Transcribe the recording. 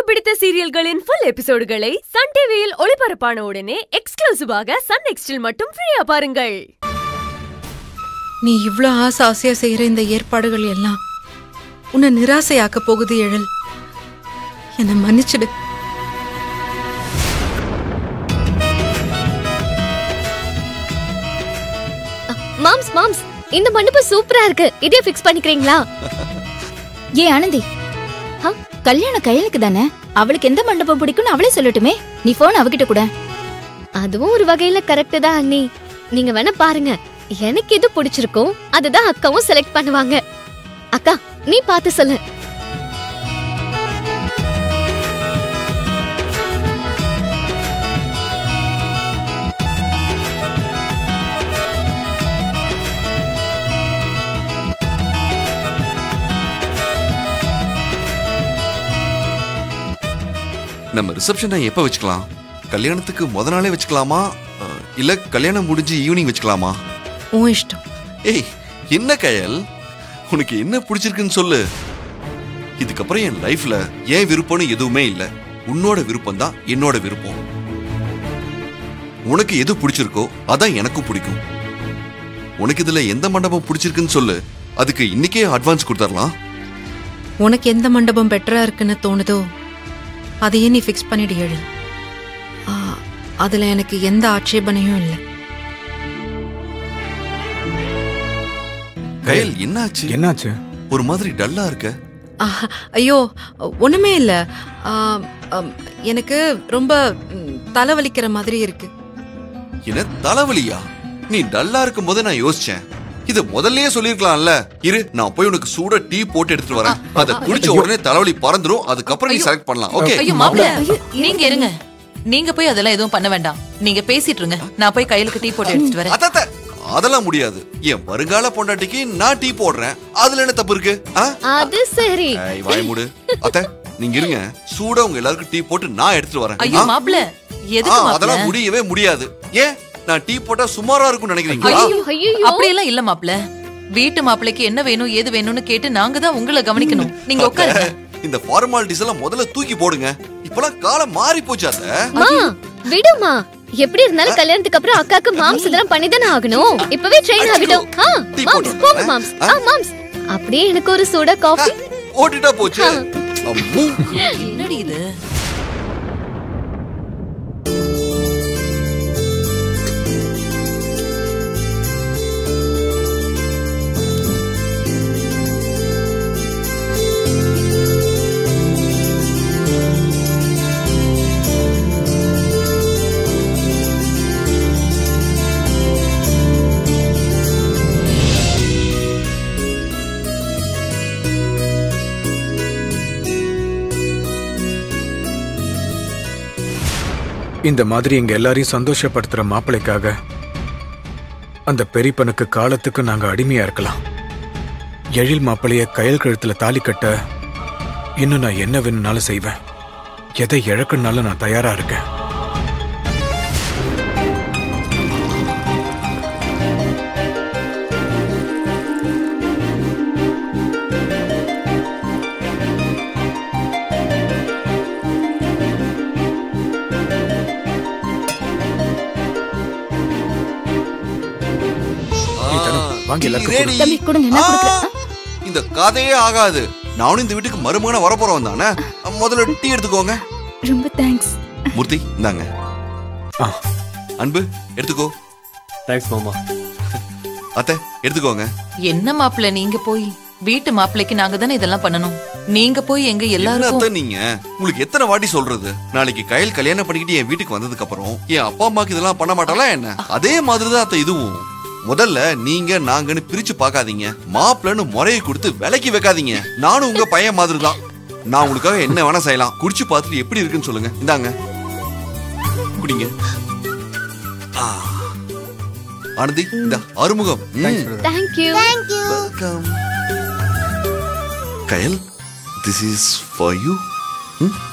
பிடித்த சீரியல்களின் full எபிசோடுகளை Sun டிவியில் ஒளிபரப்பான உடனே எக்ஸ்க்ளூசிவாக சன் நெக்ஸ்டில் மட்டும் ஃப்ரீயா பாருங்கள். நீ இவ்ளோ ஆசையா செய்யற இந்த ஏற்பாடுகள் எல்லாம் உன்னை நிராசையாக்க போகுது எழில். என்னை மன்னிச்சிடு. மாம்ஸ் இந்த மண்டபம் சூப்பரா இருக்கு. இதே ஃபிக்ஸ் பண்ணிக்கிறீங்களா? ஏ ஆனந்தி, கல்யாணம் கையலுக்கு தானே, அவளுக்கு எந்த மண்டபம் பிடிக்கும்னு அவளே சொல்லட்டுமே. நீ போன் அவகிட்ட கூட. அதுவும் ஒரு வகையில கரெக்ட் தான் அண்ணி. நீங்க வேணா பாருங்க, எனக்கு எது பிடிச்சிருக்கோ அதுதான் அக்காவும் செலக்ட் பண்ணுவாங்க. அக்கா நீ பார்த்து சொல்லு. நம்ம ரிசப்ஷனை எப்ப வச்சுக்கலாம்? கல்யாணத்துக்கு முத நாளே வச்சுக்கலாமா, இல்ல கல்யாணம் முடிஞ்சு ஈவினிங் வச்சுக்கலாமா? உன் இஷ்டம். ஏய் என்ன கயல், உனக்கு என்ன பிடிச்சிருக்குன்னு சொல்லு. இதுக்கப்புறம் என் லைஃப்ல ஏன் விருப்பம்னு எதுவுமே இல்ல. உன்னோட விருப்பம் தான் என்னோட விருப்பம். உனக்கு எது பிடிச்சிருக்கோ அதான் எனக்கும் பிடிக்கும். உனக்கு இதுல எந்த மண்டபம் பிடிச்சிருக்குன்னு சொல்லு, அதுக்கு இன்னைக்கே அட்வான்ஸ் கொடுத்துடலாம். உனக்கு எந்த மண்டபம் பெட்டரா இருக்குன்னு தோணுதோ அதையே நீ ஃபிக்ஸ் பண்ணிடு எழில். அதுல எனக்கு எந்த ஆட்சேபனையும் இல்லை. கயல் என்னாச்சு? ஒரு மாதிரி டல்லா இருக்க. ஐயோ ஒண்ணுமே இல்ல. எனக்கு ரொம்ப தலைவலிக்கிற மாதிரி இருக்கு. என்ன தலைவலியா? நீ டல்லா இருக்கும் போது நான் யோசிச்சேன், இது முதல்லயே சொல்லிருக்கலாம்ல. இரு, நான் போய் உனக்கு சூட டீ போட்டு எடுத்துட்டு வரேன். அத குடிச்ச உடனே தலைவலி பறந்துரும். அதுக்கப்புறம் நீ செலக்ட் பண்ணலாம். ஓகே? ஐயோ மாப்ள, நீங்க இருங்க. நீங்க போய் அதெல்லாம் எதுவும் பண்ண வேண்டாம். நீங்க பேசிட்டு இருங்க, நான் போய் கையிலுக்கு டீ போட்டு எடுத்துட்டு வரேன். அதெல்லாம் முடியாது. என் வருங்கால பொண்டாட்டிக்கு நான் டீ போடுறேன், அதுல என்ன தப்பு இருக்கு? அது சரி. வாய் மூடு. அத்தை நீங்க இருங்க, சூடா உங்க எல்லாருக்கும் டீ போட்டு நான் எடுத்துட்டு வரேன். ஐயோ மாப்ள, எதுக்கு மாப்ள? அதெல்லாம் முடியவே முடியாது. ஏன் நான் டீ போட்டா சுமாரா இருக்கும் நினைக்கிறீங்களா? அப்படி எல்லாம் இல்ல மாப்ள. வீட்டு மாப்பிளைக்கு என்ன வேணும் ஏது வேணும்னு கேட்டு நாங்க தான் உங்களை கவனிக்கணும். நீங்க உட்காருங்க. இந்த ஃபார்மாலிட்டிஸ் எல்லாம் முதல்ல தூக்கி போடுங்க. இப்பலாம் காலம் மாறி போச்சு. அத விடுமா. எப்படி இருந்தாலும் கல்யாணத்துக்கு அப்புறம் அக்காக்கு மாம்ஸ் இதெல்லாம் பண்ணி தானே ஆகணும். இப்பவே ட்ரெயின் ஆகிட்டோம். மாம்ஸ் போங்க மாம்ஸ். மாம்ஸ் அப்படியே எனக்கு ஒரு சூடா காஃபி ஓட்டிட்டா போச்சு. அம்மு என்னடி இது? இந்த மாதிரி எங்க எல்லாரையும் சந்தோஷப்படுத்துற மாப்பிளைக்காக அந்த பெரியப்பனுக்கு காலத்துக்கு நாங்க அடிமையா இருக்கலாம். எழில் மாப்பிளைய கயல் கழுத்துல தாலி கட்ட இன்னும் நான் என்ன வேணும்னாலும் செய்வேன். எதை இழக்கணும்னாலும் நான் தயாரா இருக்கேன். இந்த கதையே ஆகாது. நானும் இந்த வீட்டுக்கு மருமகனா வரப்போறவன் தானே. முதல்ல டீ எடுத்துக்கோங்க. ரொம்ப தேங்க்ஸ். மூர்த்தி இந்தாங்க. அன்பு எடுத்துக்கோ. தேங்க்ஸ் மாமா. அத்தை எடுத்துக்கோங்க. என்ன மாப்பிள்ள, நீங்க போய் வீட்டு மாப்பிள்ளைக்கு நாங்க தானே இதெல்லாம் பண்ணணும். நீங்க போய் எங்க எல்லாரும் நீங்க உங்களுக்கு எத்தனை வாட்டி சொல்றது? நாளைக்கு கயல் கல்யாணம் பண்ணிக்கிட்டு என் வீட்டுக்கு வந்ததுக்கு அப்புறம் என் அப்பா அம்மாக்கு இதெல்லாம் பண்ண மாட்டாளா என்ன? அதே மாதிரிதான் அத்தை இதுவும். முதல்ல நீங்க நாங்கன்னு பிரிச்சு பாக்காதீங்க. மாப்பிள்ளன்னு முறையை கொடுத்து விலைக்கு வைக்காதீங்க. நானும் உங்க பையன் மாதிரி தான். நான் உங்களுக்காக என்ன வேணா செய்யலாம். குடிச்சு பார்த்துட்டு எப்படி இருக்குன்னு சொல்லுங்க. இந்தாங்க குடிங்க. ஆனந்தி இந்த Arumugam. Thank you. Welcome. Kayal, this is for you.